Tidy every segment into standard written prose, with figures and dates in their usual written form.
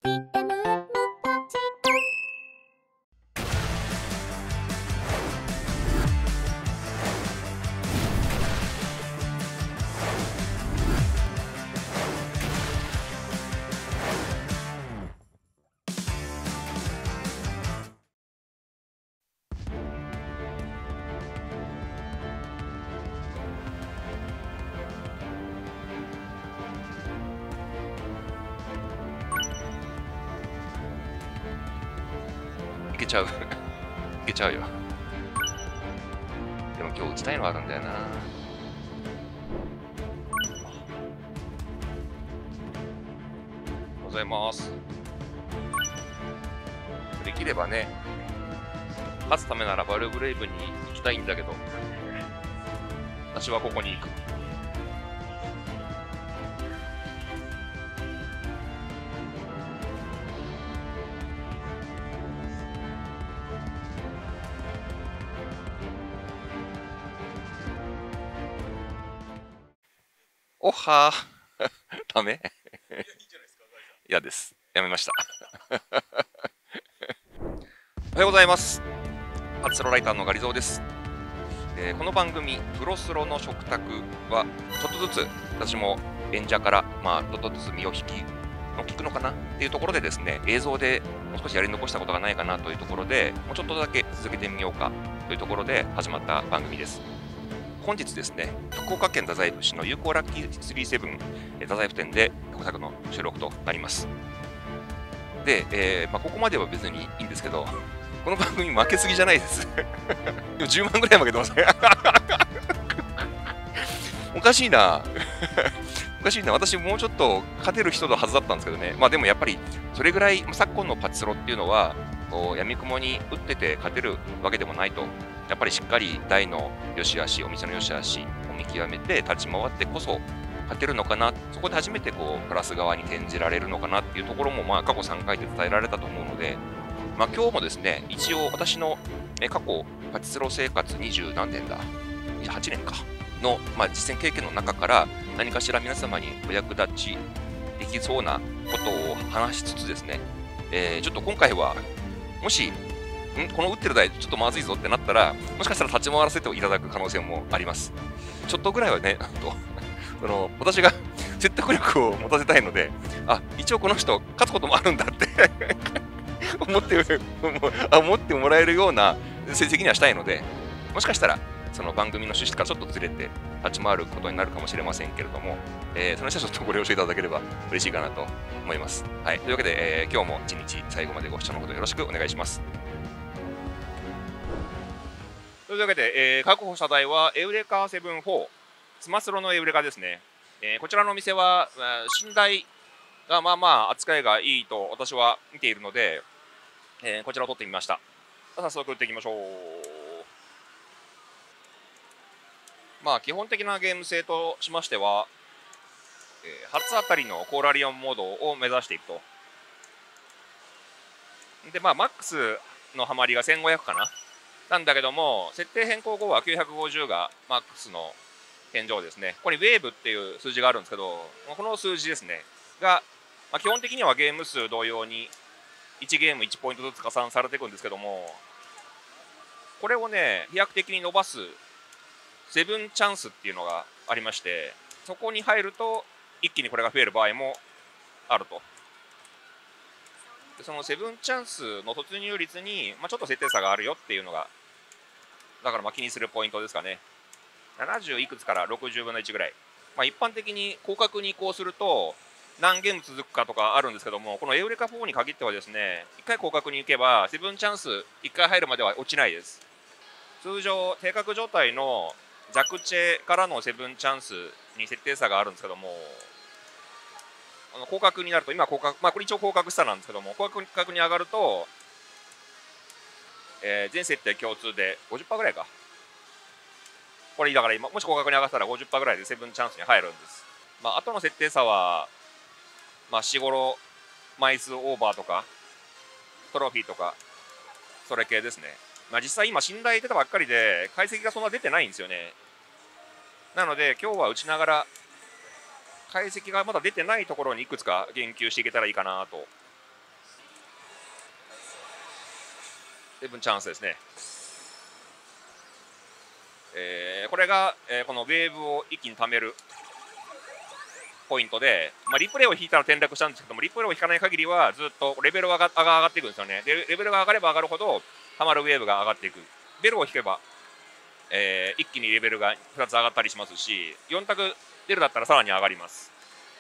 いけちゃう。いけちゃうよ。でも今日打ちたいのあるんだよな。ございます。できればね、勝つためならバルブレイブに行きたいんだけど、私はここに行く。おはーダメ嫌です。やめました。おはようございます。パチスロライターのガリゾウです。この番組、プロスロの食卓は、ちょっとずつ私も演者から、ちょっとずつ身を引くのかなっていうところでですね、映像でもう少しやり残したことがないかなというところで、もうちょっとだけ続けてみようかというところで始まった番組です。本日ですね、福岡県太宰府市の有効ラッキー37太宰府店で過去作の収録となります。で、ここまでは別にいいんですけど、この番組負けすぎじゃないです。10万ぐらい負けてますね。おかしいな。おかしいな。私もうちょっと勝てる人のはずだったんですけどね。でもやっぱりそれぐらい昨今のパチスロっていうのは、闇雲に打ってて勝てるわけでもないと。やっぱりしっかり台の良し悪し、お店の良し悪しを見極めて立ち回ってこそ勝てるのかな、そこで初めてプラス側に転じられるのかなっていうところも過去3回で伝えられたと思うので、今日もですね、一応私の過去パチスロ生活20何年だ、28年かの実践経験の中から何かしら皆様にお役立ちできそうなことを話しつつですね、ちょっと今回はもしこの打ってる台ちょっとまずいぞってなったら、もしかしたら立ち回らせていただく可能性もあります。ちょっとぐらいはね、私が説得力を持たせたいので、一応この人勝つこともあるんだって思ってもらえるような成績にはしたいので、もしかしたらその番組の趣旨からちょっとずれて立ち回ることになるかもしれませんけれども、その人はちょっとご了承いただければ嬉しいかなと思います。はい、というわけで、今日も一日最後までご視聴のほどよろしくお願いします。というわけで、確保した台はエウレカ7-4、スマスロのエウレカですね。こちらのお店は、信頼が扱いがいいと私は見ているので、こちらを取ってみました。早速打っていきましょう。基本的なゲーム性としましては、初当たりのコーラリオンモードを目指していくと。で、マックスのハマりが1500かな。なんだけども、設定変更後は950がマックスの天井ですね。ここにウェーブっていう数字があるんですけど、この数字ですね、が、基本的にはゲーム数同様に1ゲーム1ポイントずつ加算されていくんですけども、これをね、飛躍的に伸ばすセブンチャンスっていうのがありまして、そこに入ると一気にこれが増える場合もあると。そのセブンチャンスの突入率に、ちょっと設定差があるよっていうのが、だから気にするポイントですかね。70いくつから60分の1ぐらい。一般的に広角に移行すると何ゲーム続くかとかあるんですけども、このエウレカ4に限ってはですね、1回広角に行けばセブンチャンス1回入るまでは落ちないです。通常定格状態の弱チェからのセブンチャンスに設定差があるんですけども、広角になると、今広角、これ一応広角下なんですけども、広角に上がると、全設定共通で 50% ぐらいか。これだから今、もし広角に上がったら 50% ぐらいでセブンチャンスに入るんです。後の設定差は、4、5枚数オーバーとか、トロフィーとか、それ系ですね。実際今、信頼出たばっかりで、解析がそんな出てないんですよね。なので、今日は打ちながら、解析がまだ出てないところにいくつか言及していけたらいいかなとセブンチャンスですね。これが、このウェーブを一気に貯めるポイントで、リプレイを引いたら転落したんですけども、リプレイを引かない限りはずっとレベルが上がっていくんですよね。でレベルが上がれば上がるほど溜まるウェーブが上がっていく。ベルを引けば、一気にレベルが2つ上がったりしますし、4択出るだったらさらに上がります。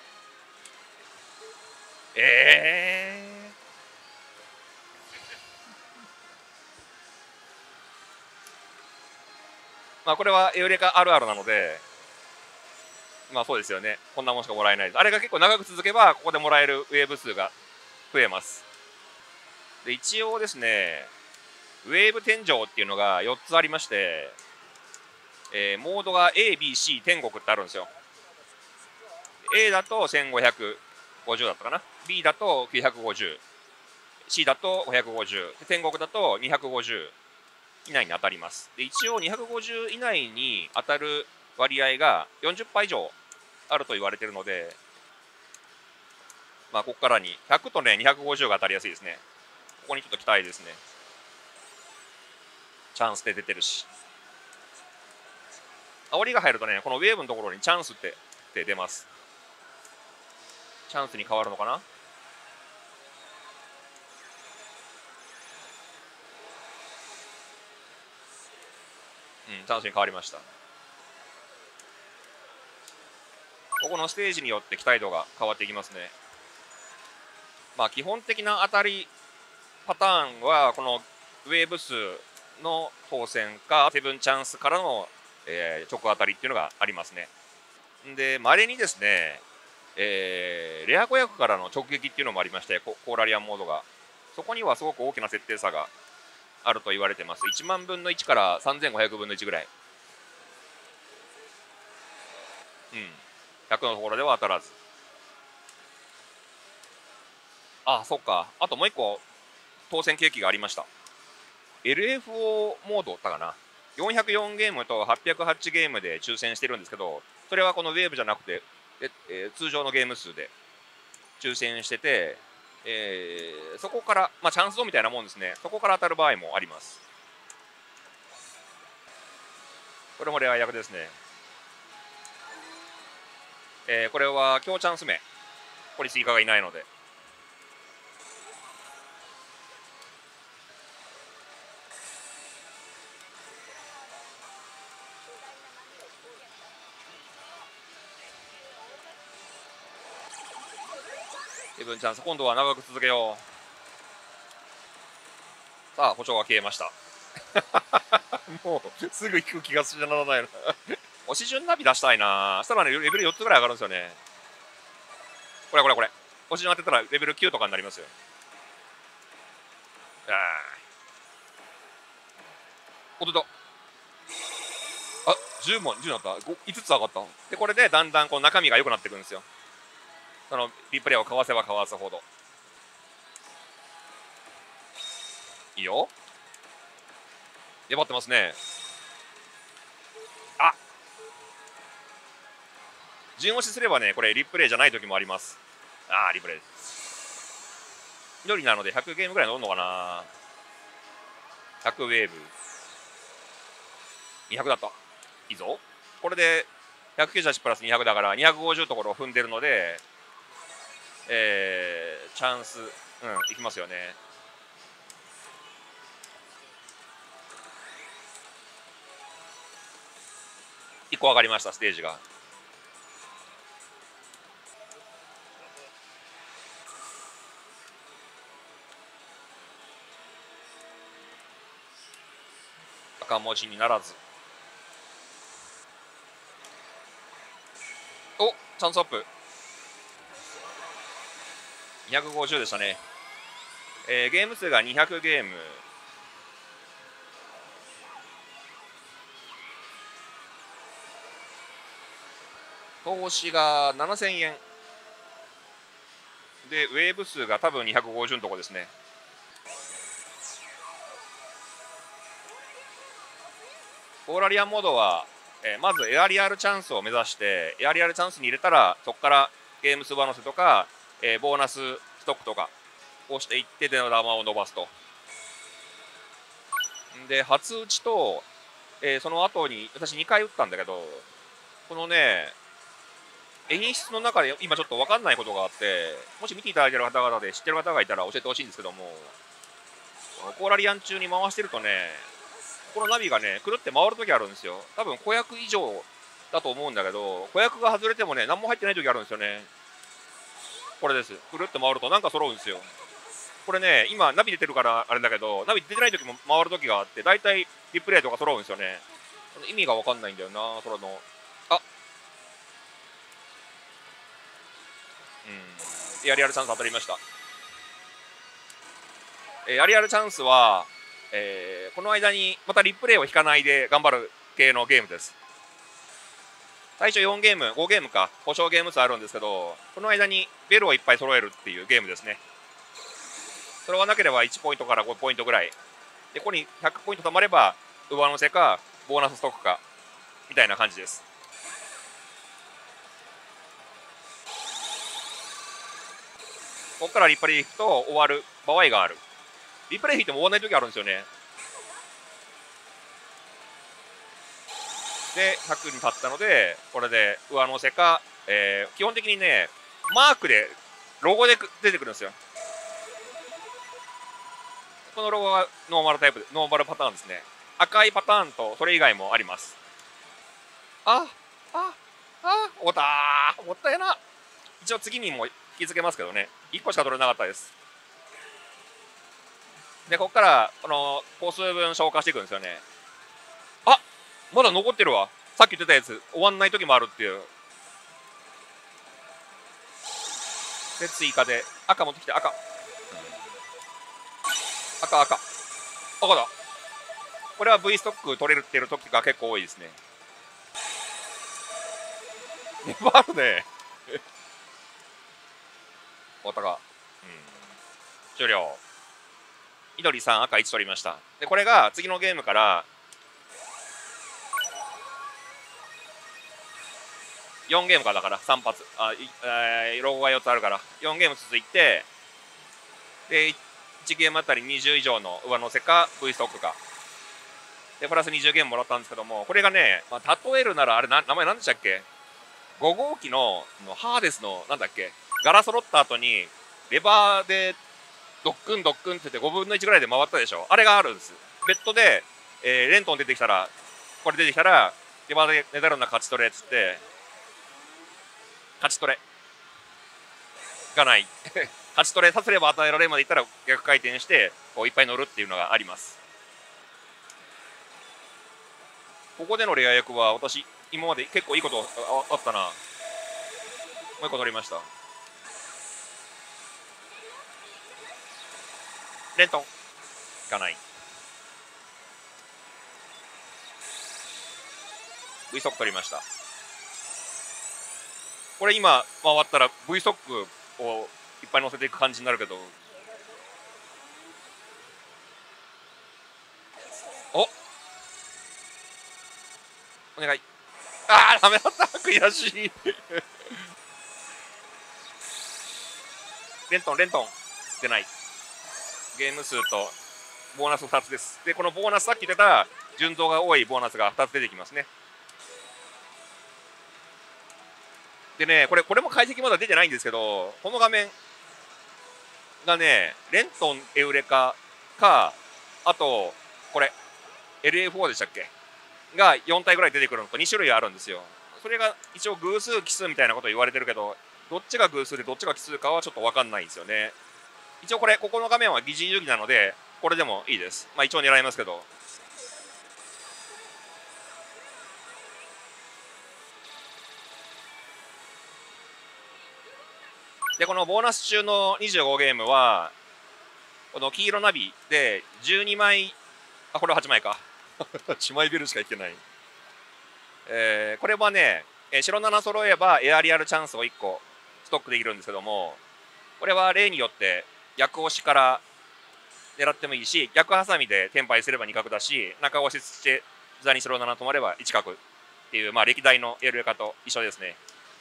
これはエウレカあるあるなので、そうですよね。こんなもんしかもらえないです。あれが結構長く続けば、ここでもらえるウェーブ数が増えます。で、一応ですね、ウェーブ天井っていうのが4つありまして、モードが A、B、C 天国ってあるんですよ。A だと1550だったかな。B だと950。C だと550。天国だと250以内に当たります。で、一応250以内に当たる割合が40%以上あると言われているので、ここからに100とね、250が当たりやすいですね。ここにちょっと期待ですね。チャンスで出てるし。煽りが入るとね、このウェーブのところにチャンスって出ます。チャンスに変わるのかな。チャンスに変わりました。ここのステージによって期待度が変わっていきますね。基本的な当たりパターンはこのウェーブ数の当選かセブンチャンスからの、直当たりっていうのがありますね。で、稀にですね、レア子役からの直撃っていうのもありまして、コーラリアンモードが。そこにはすごく大きな設定差があると言われてます。1万分の1から3500分の1ぐらい。100のところでは当たらず。そっか。あともう一個、当選ケーキがありました。LFO モードだったかな。404ゲームと808ゲームで抽選してるんですけど、それはこのウェーブじゃなくて、通常のゲーム数で抽選してて、そこから、チャンスドみたいなもんですね。そこから当たる場合もあります。これもレア役ですね。これは強チャンス名。ポリスイカがいないので。セブンチャンス、今度は長く続けよう。さあ、補聴が消えました。もうすぐ行く気がするじゃならないな。押し順ナビ出したいな。そしたらね、レベル4つぐらい上がるんですよね。これ。押し順当てたらレベル9とかになりますよ。おっと。10も10になった。5つ上がった。で、これでだんだんこう中身が良くなっていくんですよ。そのリプレイをかわせばかわすほど。いいよ。粘ってますね。順押しすればね、これリプレイじゃない時もあります。リプレイ。緑なので100ゲームぐらい乗るのかな。100ウェーブ。200だった。いいぞ。これで198プラス200だから250ところを踏んでるので、チャンス、いきますよね。1個上がりました、ステージが。赤文字にならず。チャンスアップ。250でしたね。ゲーム数が200ゲーム。投資が7000円。で、ウェーブ数が多分250のとこですね。オーラリアンモードは、まずエアリアルチャンスを目指して、エアリアルチャンスに入れたら、そこからゲーム数上乗せとか、ボーナスストックとかをしていって、出の玉を伸ばすと。 で、初打ちと、その後に私2回打ったんだけど、このね、演出の中で今ちょっと分かんないことがあって、もし見ていただいている方々で知ってる方がいたら教えてほしいんですけども、コーラリアン中に回してるとね、このナビがね、くるって回るときあるんですよ。多分子役以上だと思うんだけど、子役が外れてもね、何も入ってないときあるんですよね。これです。くるって回るとなんか揃うんですよ。これね、今ナビ出てるからあれだけど、ナビ出てないときも回るときがあって、だいたいリプレイとか揃うんですよね。意味が分かんないんだよな、それの。あ、アリアルチャンス当たりました。アリアルチャンスは、この間にまたリプレイを引かないで頑張る系のゲームです。最初4ゲーム、5ゲームか、保証ゲーム数あるんですけど、この間にベルをいっぱい揃えるっていうゲームですね。それがなければ1ポイントから5ポイントぐらい。で、ここに100ポイント貯まれば、上乗せか、ボーナスストックか、みたいな感じです。ここからリプレイ引くと終わる場合がある。リプレイ引いても終わらない時あるんですよね。で、100に立ったので、これで上乗せか、基本的にね、マークで、ロゴで出てくるんですよ。このロゴがノーマルタイプ、ノーマルパターンですね。赤いパターンとそれ以外もあります。終わったー。もったいな。一応次にも引き付けますけどね。1個しか取れなかったです。で、ここからこの個数分消化していくんですよね。あ、まだ残ってるわ。さっき言ってたやつ終わんない時もあるっていう。で、追加で赤持ってきて、赤だ。これは V ストック取れてる時が結構多いですね。粘るね。終わったか。終了。緑3、赤1取りました。で、これが次のゲームから4ゲームかだから3発ロゴが4つあるから4ゲーム続いて、で1ゲームあたり20以上の上乗せか V ストックかでプラス20ゲームもらったんですけども、これがね、例えるならあれ名前何でしたっけ、5号機のハーデスのなんだっけ、ガラ揃った後にレバーでドックンって言って5分の1ぐらいで回ったでしょ。あれがあるんです。ベッドで、レントン出てきたら、これ出てきたらレバーでネダルナ勝ち取れっつって、勝ち取れがない勝ち取れさせれば与えられるまでいったら逆回転してこういっぱい乗るっていうのがあります。ここでのレア役は私今まで結構いいことあったな。もう一個取りました。レントンいかない。 V ストック取りました。これ今回ったら V ストックをいっぱい乗せていく感じになるけど、お願い。ダメだった悔しいレントン出ない。ゲーム数とボーナス2つです。でこのボーナス、さっき出た順増が多いボーナスが2つ出てきますね。でね、これも解析まだ出てないんですけど、この画面がね、レントンエウレカか、あとこれ LA4 でしたっけが4体ぐらい出てくるのと2種類あるんですよ。それが一応偶数奇数みたいなこと言われてるけど、どっちが偶数でどっちが奇数かはちょっと分かんないんですよね。一応ここの画面は疑似遊戯なのでこれでもいいです。一応狙いますけど、でこのボーナス中の25ゲームはこの黄色ナビで12枚、これは8枚か8枚ベルしかいけない。これはね、白7揃えばエアリアルチャンスを1個ストックできるんですけども、これは例によって逆押しから狙ってもいいし、逆ハサミでテンパイすれば2角だし、中押しして座に白7止まれば1角っていう、歴代のエルエカと一緒ですね。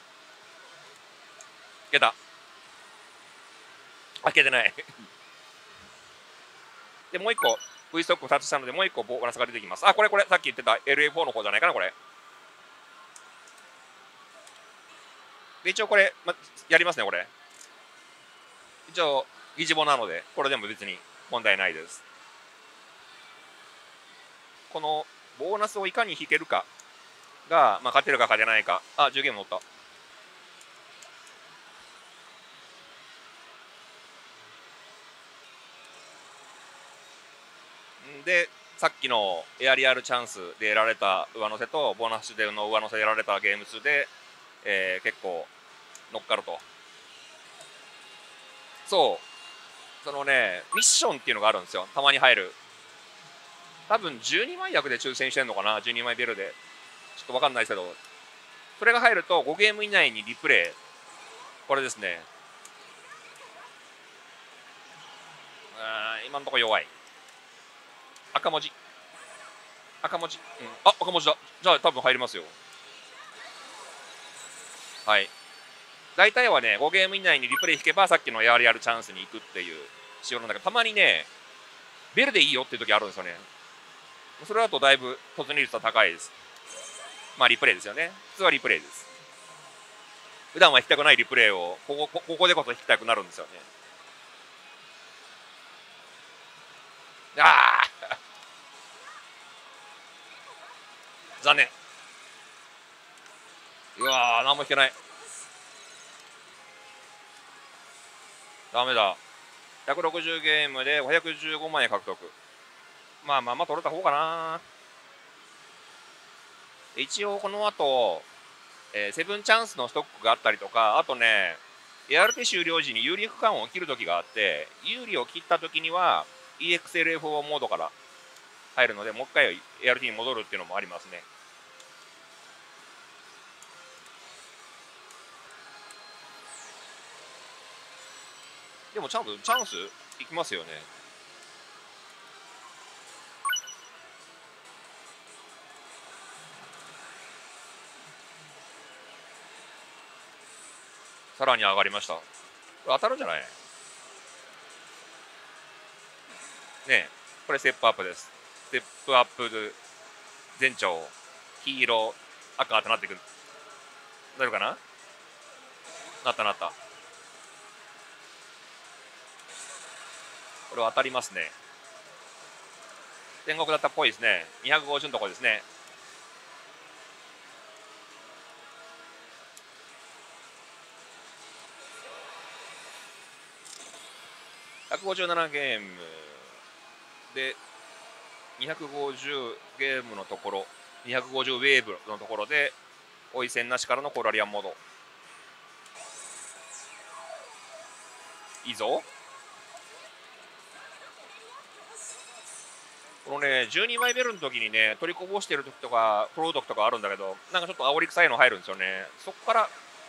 開けた。開けてないでもう1個 V ストック2つしたので、もう1個ボーナスが出てきます。あ、これ、さっき言ってた LA4 の方じゃないかな、これ。で、一応これ、やりますね、これ。一応、議事簿なので、これでも別に問題ないです。このボーナスをいかに引けるかが、勝てるか勝てないか。あ、10ゲーム乗った。で、さっきのエアリアルチャンスで得られた上乗せと、ボーナスでの上乗せで得られたゲーム数で、結構乗っかると。そう。そのね、ミッションっていうのがあるんですよ。たまに入る。多分12枚役で抽選してんのかな、12枚ベルで。ちょっと分かんないですけど、それが入ると5ゲーム以内にリプレイ。これですね。今のところ弱い。赤文字。赤文字。うん。あ、赤文字だ。じゃあ多分入りますよ。はい。大体はね、5ゲーム以内にリプレイ引けば、さっきのエアリアルチャンスに行くっていう仕様なんだけど、たまにね、ベルでいいよっていう時あるんですよね。それだとだいぶ突入率は高いです。リプレイですよね。普通はリプレイです。普段は引きたくないリプレイをここでこそ引きたくなるんですよね。ああ残念。うわー、何も引けない。ダメだ。160ゲームで515万円獲得。取れた方かな。一応この後、セブンチャンスのストックがあったりとか、あとね、ART 終了時に有利区間を切るときがあって、有利を切ったときには EXLF4 モードから入るので、もう一回 ART に戻るっていうのもありますね。でもちゃんとチャンスいきますよね。さらに上がりました。これ当たるんじゃないねえ、これステップアップです。ステップアップ全長、黄色、赤ってなってくる。なるかな。なった。これは当たりますね。天国だったっぽいですね。250のところですね。157ゲームで250ゲームのところ、250ウェーブのところで追い線なしからのコーラリアンモード。いいぞ。このね、12枚ベルの時にね、取りこぼしてる時とか、プロドクとかあるんだけど、なんかちょっと煽り臭いの入るんですよね。そこから、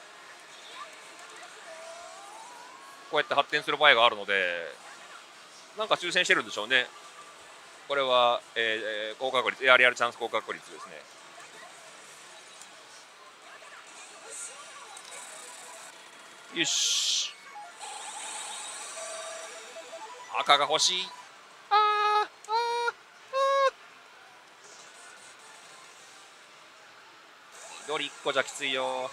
こうやって発展する場合があるので、なんか抽選してるんでしょうね。これは、高確率、エアリアルチャンス高確率ですね。よし。赤が欲しい。緑1個じゃきついよ。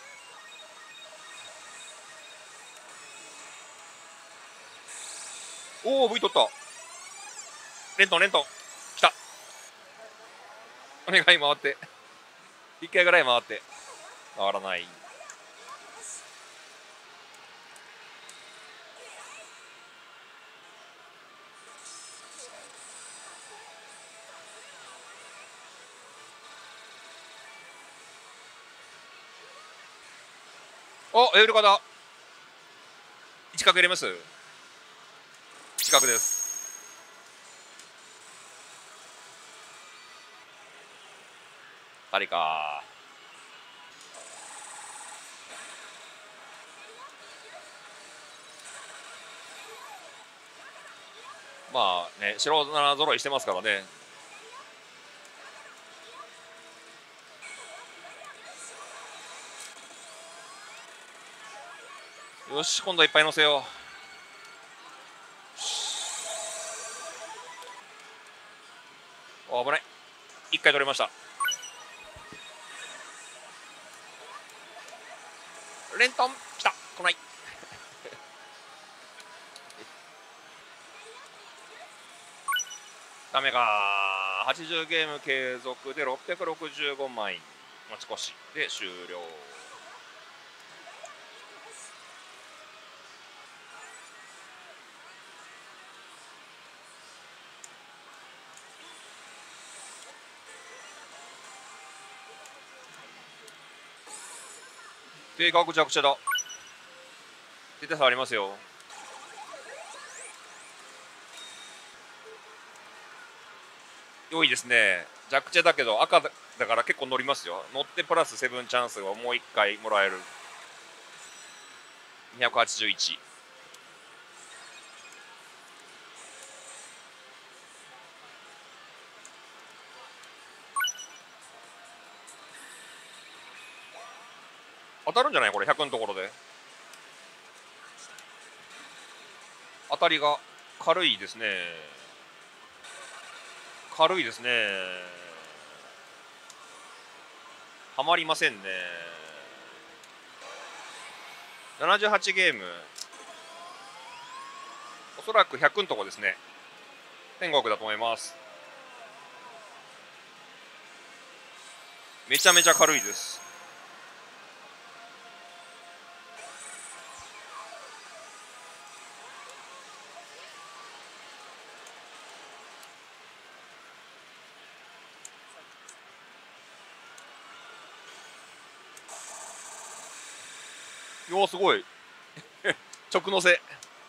おお、V 取った。レントン。来た。お願い、回って。1回ぐらい回って。回らない。お、エウレカだ。1角入れます？ 1 角です。あれか。ね、白7揃いしてますからね。よし、今度はいっぱい乗せよう。 危ない。1回取れました。レントン来た。来ない。ダメか。80ゲーム継続で665枚持ち越しで終了。定価ぐちゃぐちゃだ。手差ありますよ。良いですね。弱チェだけど赤だから結構乗りますよ。乗ってプラス7チャンスをもう1回もらえる。281。当たるんじゃないこれ100のところで。当たりが軽いですね。軽いですね。はまりませんね。78ゲーム。おそらく100のとこですね。天国だと思います。めちゃめちゃ軽いです。すごい直乗せ。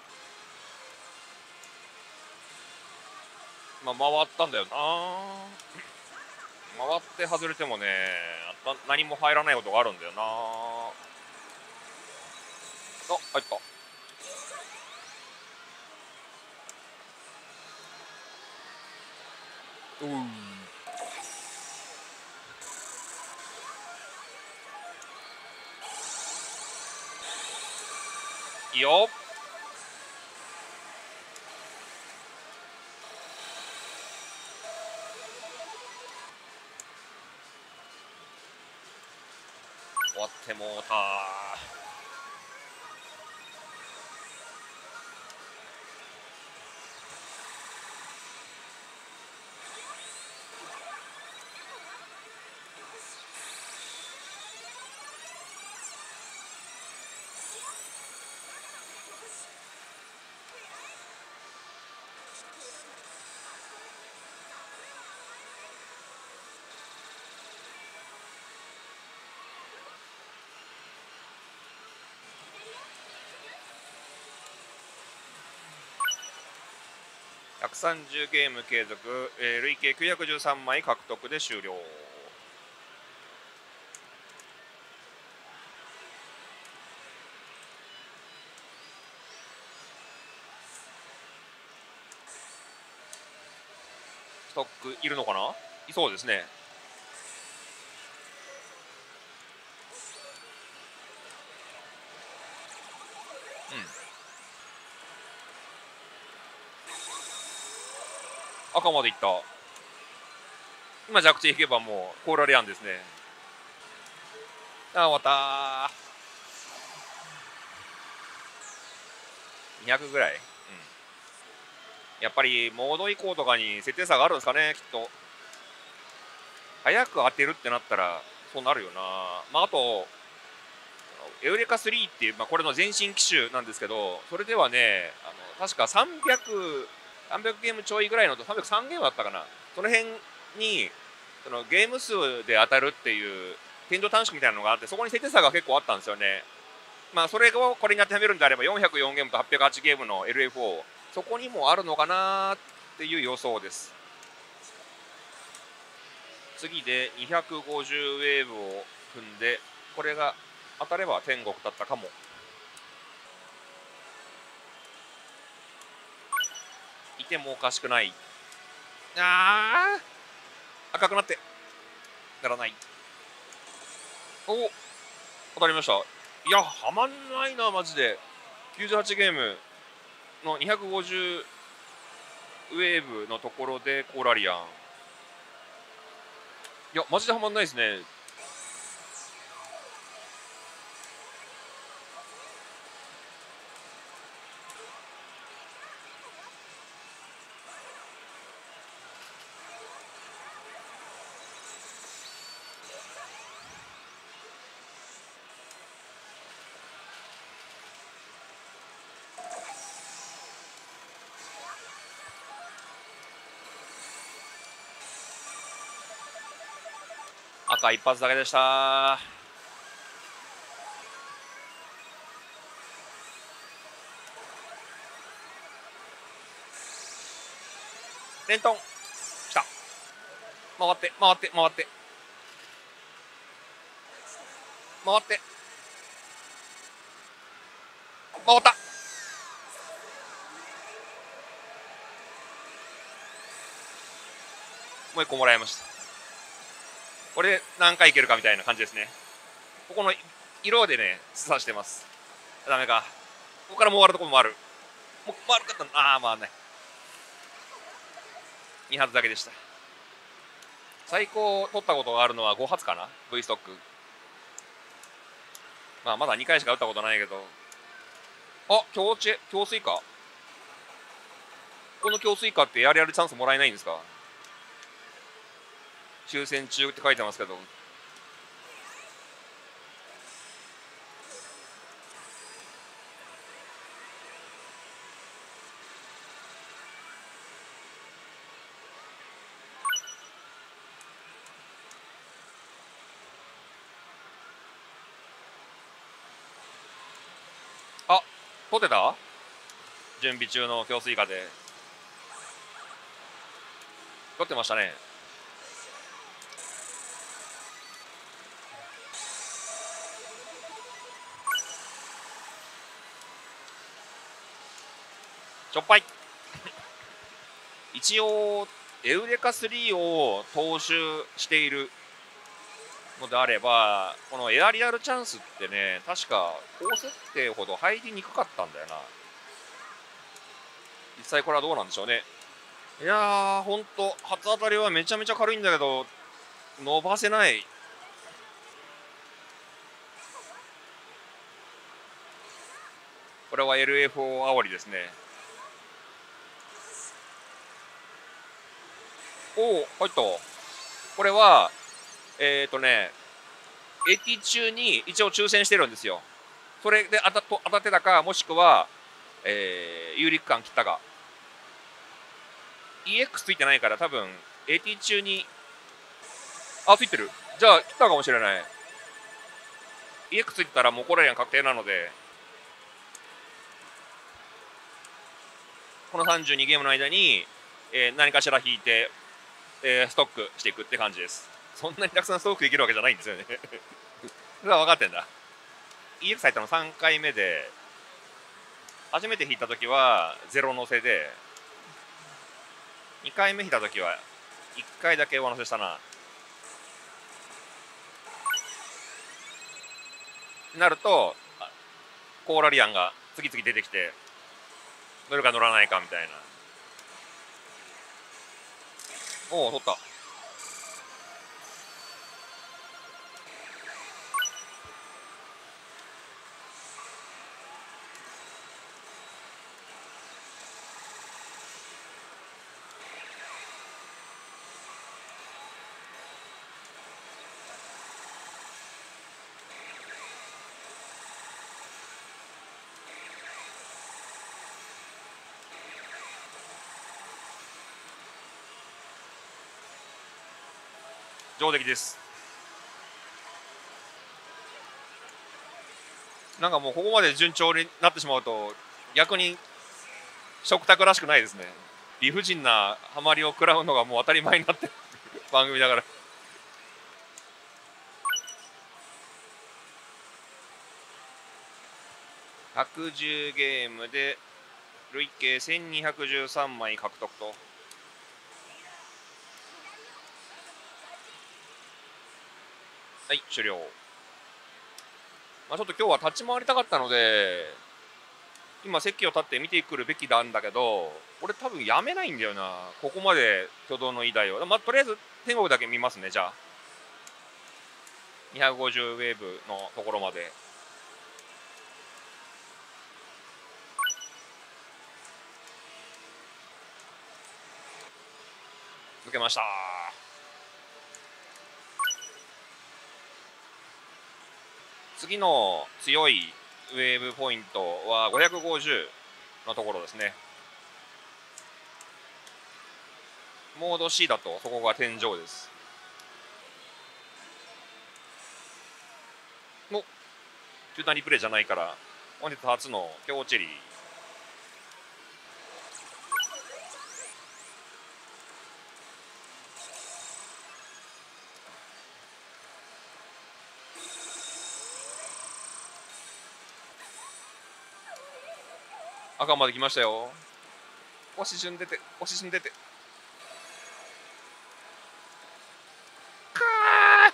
まあ回ったんだよな。回って外れてもね、何も入らないことがあるんだよな。あ、入った。いいよ。終わってもうた。130ゲーム継続、累計913枚獲得で終了。ストックいるのかな。いそうですね。赤までいった。今弱地引けばもうコーラリアンですね。終わった。200ぐらい、やっぱりモード移行とかに設定差があるんですかね、きっと。早く当てるってなったらそうなるよな。まあ、あとエウレカ3っていう、これの前身機種なんですけど、それではね、確か300ゲームちょいぐらいのと303ゲームだったかな、その辺にそのゲーム数で当たるっていう天井短縮みたいなのがあって、そこに設定差が結構あったんですよね。それをこれに当てはめるんであれば404ゲームと808ゲームの LFO、 そこにもあるのかなっていう予想です。次で250ウェーブを踏んで、これが当たれば天国だったかも。いてもおかしくない。赤くなってならない。当たりました。いや、はまんないなマジで。98ゲームの250ウェーブのところでコーラリアン。 いや、マジでハマんないですね。赤一発だけでした。レントン来た。回って回って回って回って回った。もう一個もらいました。これで何回いけるかみたいな感じですね。ここの色でね、刺してます。ダメか。ここからもう終わるところもある。もう回るかった。ああ、回んない。2発だけでした。最高取ったことがあるのは5発かな、V ストック。まあ、まだ2回しか打ったことないけど。あ、強水か。この強水かってやるチャンスもらえないんですか？抽選中って書いてますけど。あ、取ってた？準備中の強水化で取ってましたね。しょっぱい一応エウレカ3を踏襲しているのであれば、このエアリアルチャンスってね、確か高設定ほど入りにくかったんだよな。実際これはどうなんでしょうね。いやー、ほんと初当たりはめちゃめちゃ軽いんだけど伸ばせない。これは LFO 煽りですね。おお、入った。これはAT 中に一応抽選してるんですよ。それで当たってたか、もしくは、有力感切ったか。EX ついてないから多分 AT 中に、あ、ついてる。じゃあ切ったかもしれない。EX ついてたらもうコラリアン確定なので、この32ゲームの間に、何かしら引いて、ストックしていくって感じです。そんなにたくさんストックできるわけじゃないんですよね。それは分かってんだ。EX 入ったの3回目で、初めて引いた時はゼロ乗せで、2回目引いた時は1回だけ上乗せしたな。なるとコーラリアンが次々出てきて乗るか乗らないかみたいな。おお、取った。上出来です。なんかもうここまで順調になってしまうと逆に食卓らしくないですね。理不尽なハマりを食らうのがもう当たり前になってる番組だから。110ゲームで累計1213枚獲得と。はい、終了。まあ、ちょっと今日は立ち回りたかったので、今席を立って見てくるべきなんだけど、俺多分やめないんだよな。ここまで挙動の偉大を。まあ、とりあえず天国だけ見ますね、じゃあ。 250ウェーブのところまで。抜けました。次の強いウェーブポイントは550のところですね。モード C だとそこが天井です。の中断リプレイじゃないから本日初の強チェリー。赤まで来ましたよ。押し順出て、押し順出て。かー、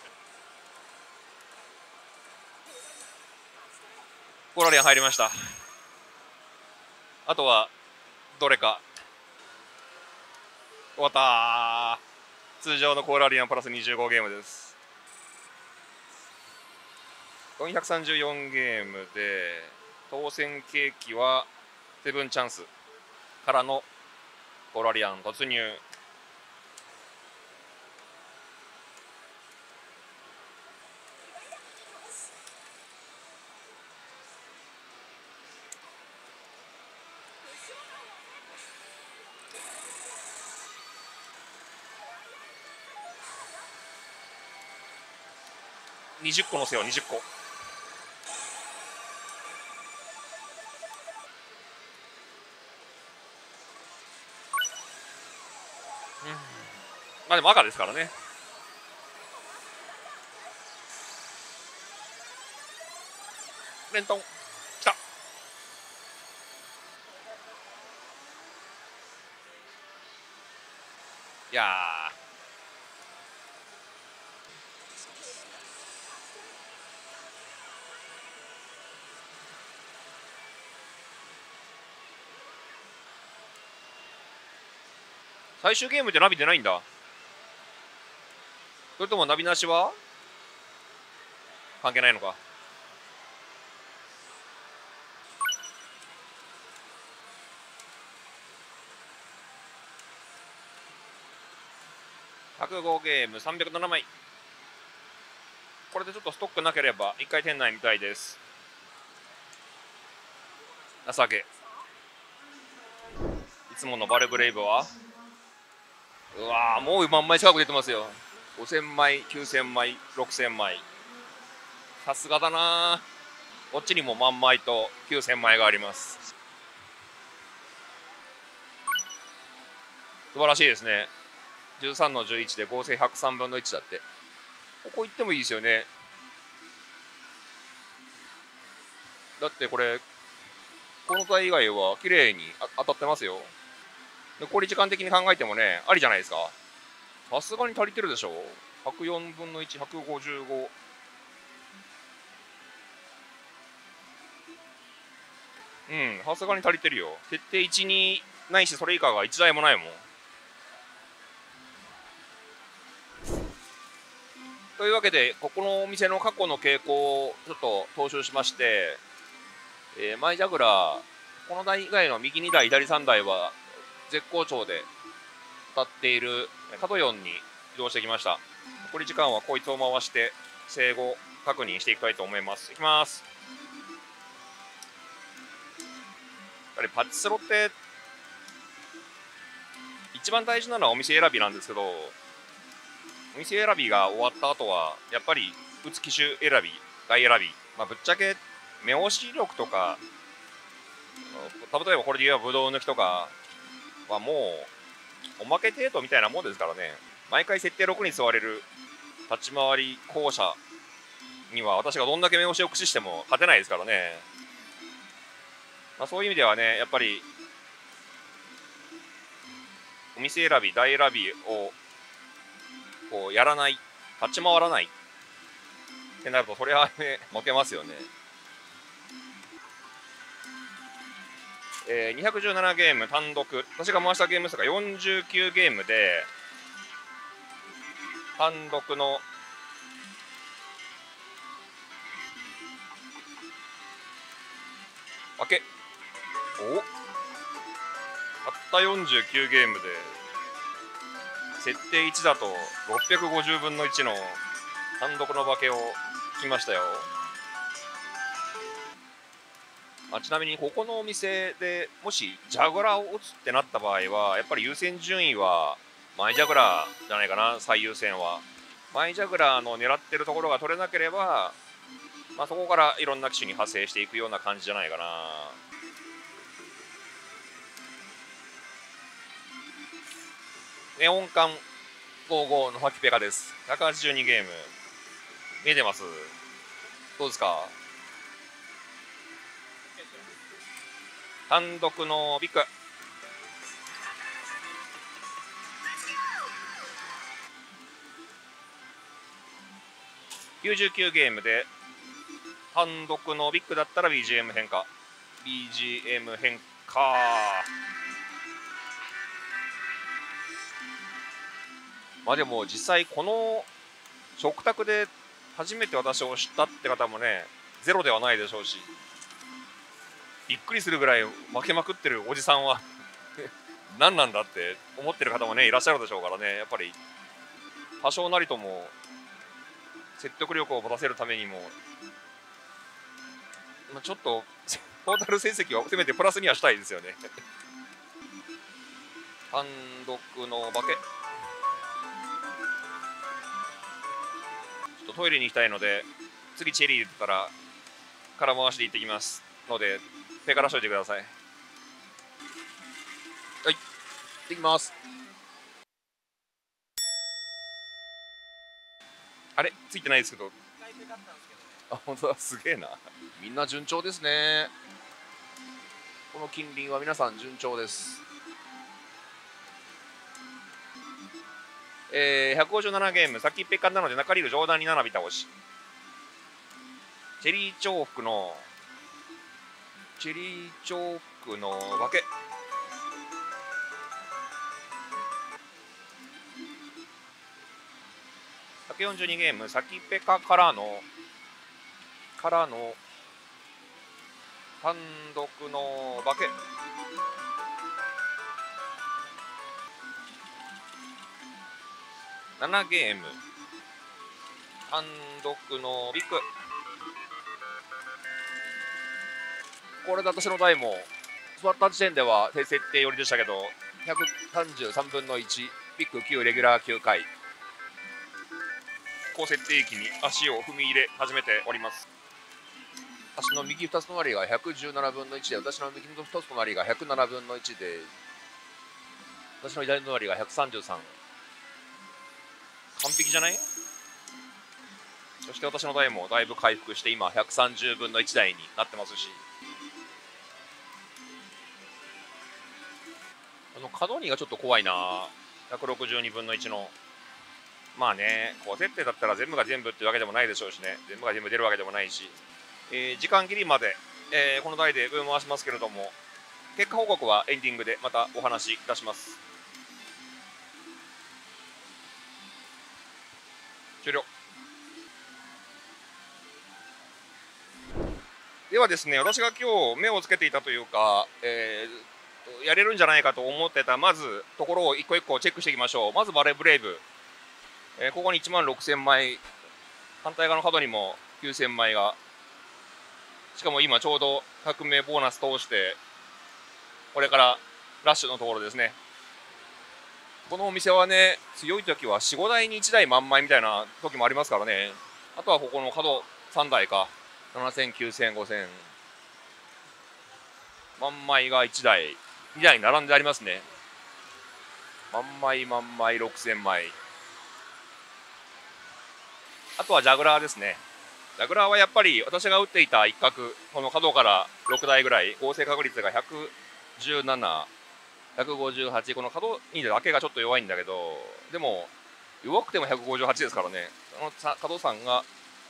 コラリアン入りました。あとはどれか。終わったー。通常のコーラリアンプラス25ゲームです。434ゲームで当選景気はセブンチャンスからのコーラリアン突入。20個のせよ、20個。まあでも赤ですからね。レントンきた。いやー、最終ゲームでナビ出ないんだ。それともナビなしは関係ないのか。105ゲーム307枚。これでちょっとストックなければ1回店内みたいです。情け。いつものバルブレイブはうわー、もう万枚近く出てますよ。5000枚、9000枚、6000枚。さすがだな。こっちにも万枚と9000枚があります。素晴らしいですね。13の11で合成103分の1だって。ここ行ってもいいですよね。だってこれこの体以外は綺麗に当たってますよ。残り時間的に考えてもね、ありじゃないですか。さすがに足りてるでしょ。104分の1、155。うん、さすがに足りてるよ。設定1、2ないし、それ以下が1台もないもん。というわけで、ここのお店の過去の傾向をちょっと踏襲しまして、マイジャグラー、この台以外の右2台、左3台は絶好調で当たっている角4に移動してきました。残り時間はこいつを回して整合確認していきたいと思います。いきます。やはりパチスロって一番大事なのはお店選びなんですけど、お店選びが終わった後はやっぱり打つ機種選び、台選び、ぶっちゃけ目押し力とか、例えばこれで言えばブドウ抜きとかはもうおまけ程度みたいなもんですからね。毎回設定6に座れる立ち回り校舎には私がどんだけ目押しを駆使しても勝てないですからね。そういう意味ではね、やっぱりお店選び、台選びをこうやらない、立ち回らないってなると、それはね、負けますよね。217ゲーム単独、私が回したゲーム数が49ゲームで、単独の負け。お、たった49ゲームで設定1だと650分の1の単独の負けをきましたよ。ちなみにここのお店でもしジャグラーを打つってなった場合はやっぱり優先順位はマイジャグラーじゃないかな。最優先はマイジャグラーの狙ってるところが取れなければ、そこからいろんな機種に派生していくような感じじゃないかな。ネオン管55のファキペカです。182ゲーム見えてます？どうですか？単独のビッグ99ゲームで単独のビッグだったら BGM 変化。 BGM 変化。でも実際この食卓で初めて私を知ったって方もねゼロではないでしょうし、びっくりするぐらい負けまくってるおじさんは何なんだって思ってる方もねいらっしゃるでしょうからね。やっぱり多少なりとも説得力を持たせるためにも、ちょっとトータル成績はせめてプラスにはしたいですよね単独の化け。ちょっとトイレに行きたいので次チェリー言ったら空回しで行ってきますのでペカらしといてください。はい、行ってきます。あれついてないですけど、本当だ、すげえな。みんな順調ですね。この近隣は皆さん順調です。157ゲーム、先っぺっかなので中リール上段に7尾倒し。チェリー重複の化け。142ゲーム、先っぺかからの単独の化け。7ゲーム単独のビッグ。これで私の台も座った時点では低設定寄りでしたけど133分の1ビッグ9レギュラー9回高設定域に足を踏み入れ始めております。足の右2つ隣が117分の1で、私の右の2つ隣が107分の1で、私の左の隣が133。完璧じゃない？そして私の台もだいぶ回復して今130分の1台になってますし、カドニーがちょっと怖いな。162分の1の高設定だったら全部が全部ってわけでもないでしょうしね。全部が全部出るわけでもないし、時間切りまで、この台で分回しますけれども、結果報告はエンディングでまたお話しいたします。終了。ではですね、私が今日目をつけていたというか、やれるんじゃないかと思ってたまずところを一個一個チェックしていきましょう。まずバレーブレイブ、ここに1万6000枚、反対側の角にも9000枚が、しかも今ちょうど100名ボーナス通してこれからラッシュのところですね。このお店はね、強い時は 4,5 台に1台満枚みたいな時もありますからね。あとはここの角3台か、7000、9000、5000満枚が1台2台並んでありますね。満枚6000枚。あとはジャグラーですね。ジャグラーはやっぱり私が打っていた一角、この角から6台ぐらい、合成確率が117、158、この角2だけがちょっと弱いんだけど、でも弱くても158ですからね。この角3が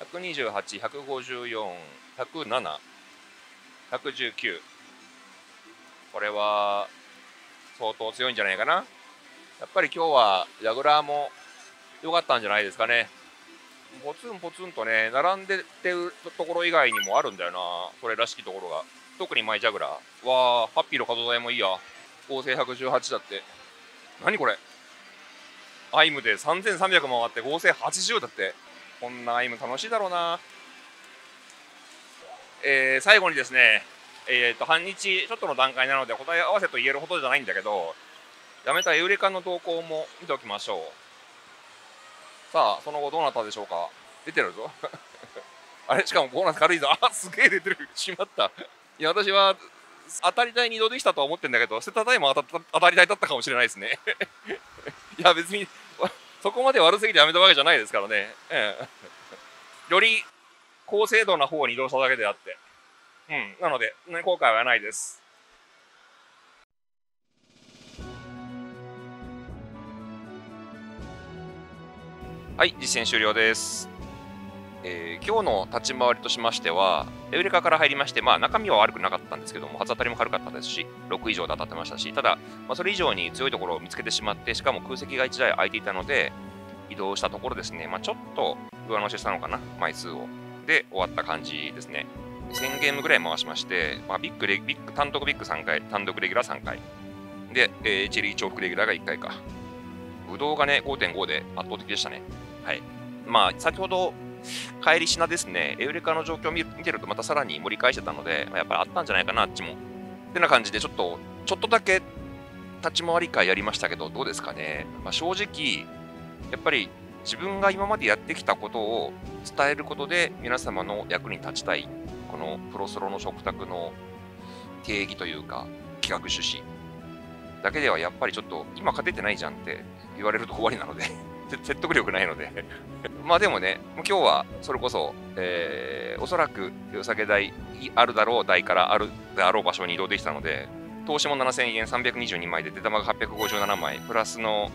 128、154、107、119。これは相当強いんじゃないかな。やっぱり今日はジャグラーも良かったんじゃないですかね。ポツンポツンとね並んでってるところ以外にもあるんだよな、それらしきところが。 特にマイジャグラー。わー、ハッピーの角材もいいや。合成118だって。何これ、アイムで3300回って合成80だって。こんなアイム楽しいだろうな。最後にですね、半日ちょっとの段階なので答え合わせと言えるほどじゃないんだけど、やめたエウレカの動向も見ておきましょう。さあ、その後どうなったでしょうか。出てるぞ。あれ、しかもボーナス軽いぞ。あ、すげえ出てる。しまった。いや、私は当たり台に移動できたとは思ってんだけど、捨てた台も当たり台だったかもしれないですね。いや、別にそこまで悪すぎてやめたわけじゃないですからね。より高精度な方に移動しただけであって。なので、後悔はないです。はい、実践終了です。今日の立ち回りとしましては、エウレカから入りまして、中身は悪くなかったんですけども、初当たりも軽かったですし、6以上で当たってましたし、ただ、それ以上に強いところを見つけてしまって、しかも空席が1台空いていたので、移動したところですね、ちょっと上乗せしたのかな、枚数を。で、終わった感じですね。1000ゲームぐらい回しまして、単独ビッグ3回、単独レギュラー3回。で、チェリー重複レギュラーが1回か。ブドウがね、5.5 で圧倒的でしたね。はい。先ほど、帰り品ですね、エウレカの状況を見てるとまたさらに盛り返してたので、やっぱりあったんじゃないかな、あっちも。ってな感じで、ちょっとだけ立ち回り会やりましたけど、どうですかね。正直、やっぱり自分が今までやってきたことを伝えることで、皆様の役に立ちたい、このプロソロの食卓の定義というか、企画趣旨だけではやっぱりちょっと、今勝ててないじゃんって言われると終わりなので。説得力ないのででもね、今日はそれこそ、おそらくお酒代あるだろう台からあるであろう場所に移動できたので、投資も7000円、322枚で出玉が857枚、プラスの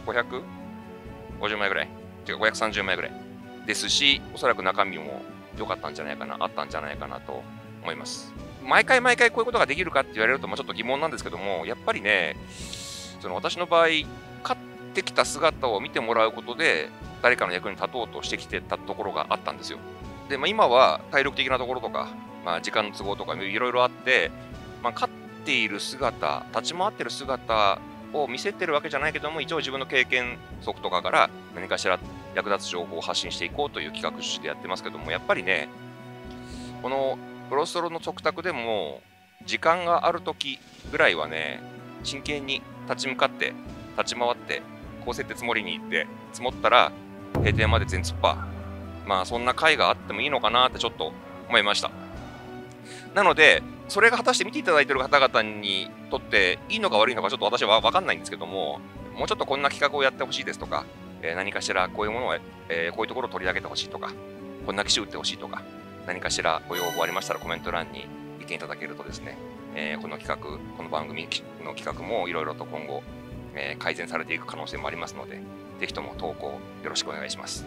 550枚ぐらい、違う、530枚ぐらいですし、おそらく中身も良かったんじゃないかな、あったんじゃないかなと思います。毎回こういうことができるかって言われると、ちょっと疑問なんですけども、やっぱりね、私の場合、勝ってきた姿を見てもらうことで、誰かの役に立とうとしてきてたところがあったんですよ。で、今は体力的なところとか、時間の都合とかいろいろあって、勝っている姿、立ち回ってる姿を見せてるわけじゃないけども、一応自分の経験則とかから何かしら役立つ情報を発信していこうという企画趣旨でやってますけども、やっぱりね、このプロストロの食卓でも、時間がある時ぐらいはね、真剣に立ち向かって、立ち回って、こう設定積もりに行って、積もったら、閉店まで全突破。そんな回があってもいいのかなってちょっと思いました。なので、それが果たして見ていただいている方々にとっていいのか悪いのかちょっと私は分かんないんですけども、もうちょっとこんな企画をやってほしいですとか、何かしらこういうものを、こういうところを取り上げてほしいとか、こんな機種売ってほしいとか、何かしらご要望ありましたらコメント欄に意見いただけるとですね、この企画、この番組の企画もいろいろと今後、改善されていく可能性もありますので、ぜひとも投稿よろしくお願いします。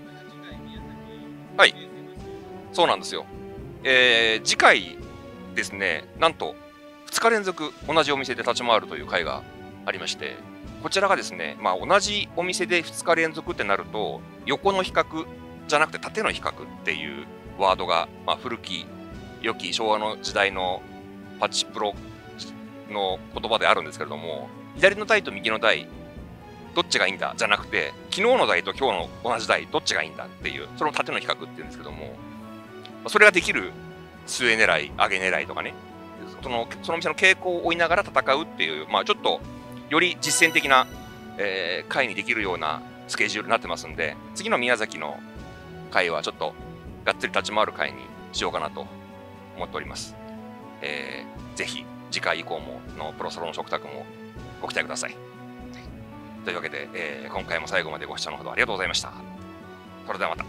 はい、そうなんですよ。次回ですね、なんと2日連続同じお店で立ち回るという回がありまして、こちらがですね、同じお店で2日連続ってなると、横の比較じゃなくて縦の比較っていうワードが、古き良き昭和の時代のパチプロの言葉であるんですけれども、左の台と右の台どっちがいいんだじゃなくて、昨日の台と今日の同じ台どっちがいいんだっていう、それを縦の比較っていうんですけども、それができる据え狙い、上げ狙いとかね、その店の傾向を追いながら戦うっていう、ちょっとより実践的な、回にできるようなスケジュールになってますんで、次の宮崎の回はちょっとがっつり立ち回る回にしようかなと思っております。ぜひ次回以降ものプロソロの食卓もご期待ください。というわけで、今回も最後までご視聴のほどありがとうございました。それではまた。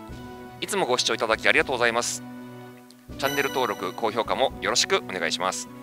いつもご視聴いただきありがとうございます。チャンネル登録、高評価もよろしくお願いします。